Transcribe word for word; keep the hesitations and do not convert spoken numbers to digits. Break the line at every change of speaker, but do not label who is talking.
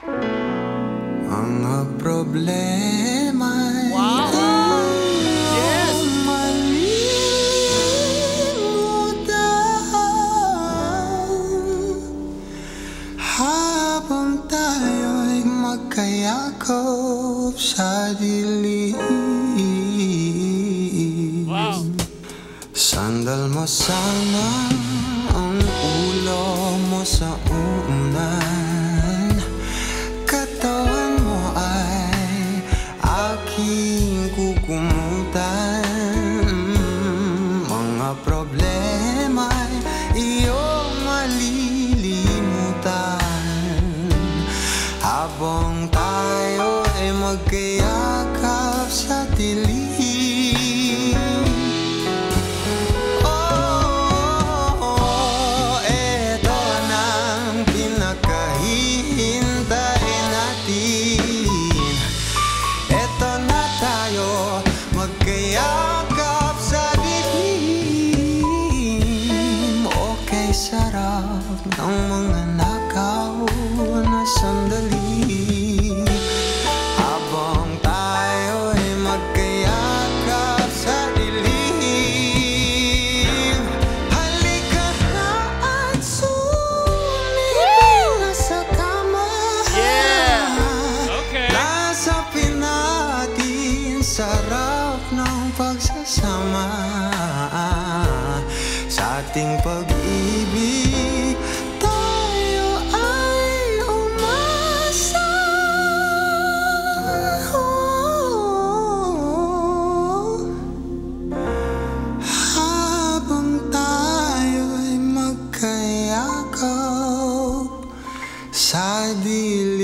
Mga problema'y
Wow! Yes!
malilimutan habang tayo'y magkayakap sa dilim.
Wow!
Sandal mo sana ang ulo mo sa unan, katawan mo ay aking kukumutan. Mga problema'y iyong malilimutan habang tayo ay magkayakap sa dilim. Sarap ng mga nakaw na sandali habang tayo'y magkayakap sa dilim. Halika na at sumilip na sa kama.
Yeah! Okay.
Lasapin natin sarap ng pagsasama sa ating pag-ibig. Tayo ay umasa. Habang tayo'y magkayakap sa dilim.